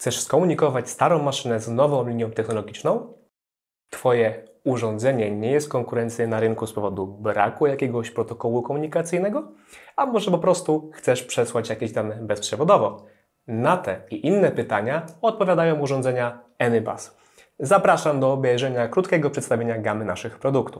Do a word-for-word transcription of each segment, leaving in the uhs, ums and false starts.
Chcesz skomunikować starą maszynę z nową linią technologiczną? Twoje urządzenie nie jest konkurencyjne na rynku z powodu braku jakiegoś protokołu komunikacyjnego? A może po prostu chcesz przesłać jakieś dane bezprzewodowo? Na te i inne pytania odpowiadają urządzenia Anybus. Zapraszam do obejrzenia krótkiego przedstawienia gamy naszych produktów.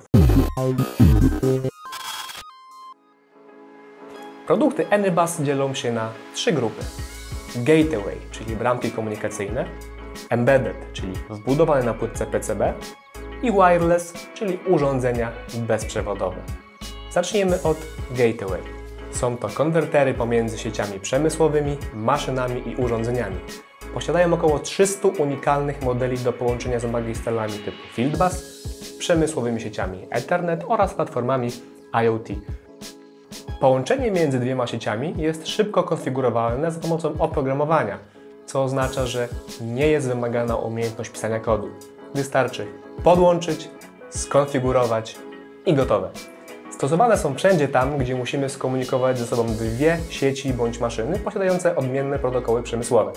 Produkty Anybus dzielą się na trzy grupy. Gateway, czyli bramki komunikacyjne, Embedded, czyli wbudowane na płytce P C B i Wireless, czyli urządzenia bezprzewodowe. Zacznijmy od Gateway. Są to konwertery pomiędzy sieciami przemysłowymi, maszynami i urządzeniami. Posiadają około trzystu unikalnych modeli do połączenia z magistralami typu Fieldbus, przemysłowymi sieciami Ethernet oraz platformami IoT. Połączenie między dwiema sieciami jest szybko konfigurowalne za pomocą oprogramowania, co oznacza, że nie jest wymagana umiejętność pisania kodu. Wystarczy podłączyć, skonfigurować i gotowe. Stosowane są wszędzie tam, gdzie musimy skomunikować ze sobą dwie sieci bądź maszyny posiadające odmienne protokoły przemysłowe.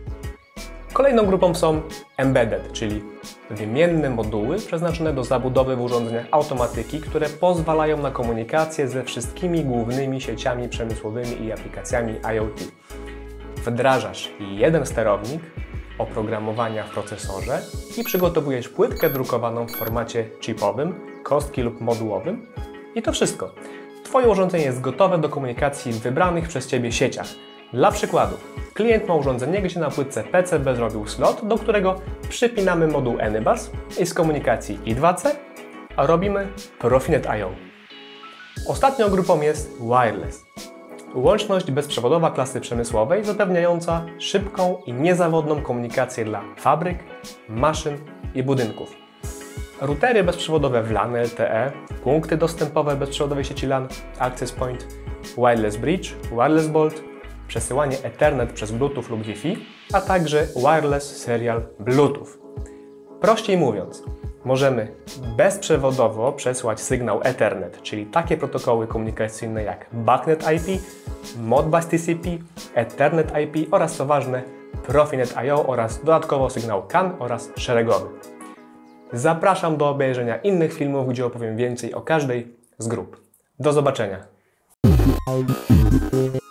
Kolejną grupą są Embedded, czyli wymienne moduły przeznaczone do zabudowy w urządzeniach automatyki, które pozwalają na komunikację ze wszystkimi głównymi sieciami przemysłowymi i aplikacjami IoT. Wdrażasz jeden sterownik oprogramowania w procesorze i przygotowujesz płytkę drukowaną w formacie chipowym, kostki lub modułowym i to wszystko. Twoje urządzenie jest gotowe do komunikacji w wybranych przez Ciebie sieciach. Dla przykładu, klient ma urządzenie, gdzie na płytce P C B zrobił slot, do którego przypinamy moduł Anybus i z komunikacji I dwa C a robimy Profinet I O. Ostatnią grupą jest Wireless. Łączność bezprzewodowa klasy przemysłowej zapewniająca szybką i niezawodną komunikację dla fabryk, maszyn i budynków. Routery bezprzewodowe W LAN L T E, punkty dostępowe bezprzewodowej sieci LAN, Access Point, Wireless Bridge, Wireless Bolt, przesyłanie Ethernet przez Bluetooth lub Wi-Fi, a także Wireless Serial Bluetooth. Prościej mówiąc, możemy bezprzewodowo przesłać sygnał Ethernet, czyli takie protokoły komunikacyjne jak BACnet I P, Modbus T C P, Ethernet I P oraz, co ważne, Profinet I O oraz dodatkowo sygnał C A N oraz szeregowy. Zapraszam do obejrzenia innych filmów, gdzie opowiem więcej o każdej z grup. Do zobaczenia!